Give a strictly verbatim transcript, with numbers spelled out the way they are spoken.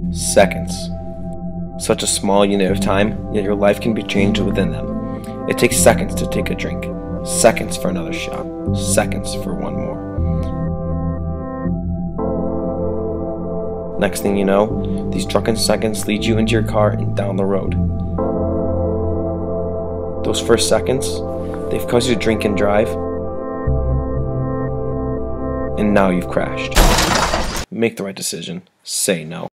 Seconds. Such a small unit of time, yet your life can be changed within them. It takes seconds to take a drink, seconds for another shot, seconds for one more. Next thing you know, these drunken seconds lead you into your car and down the road. Those first seconds, they've caused you to drink and drive, and now you've crashed. Make the right decision. Say no.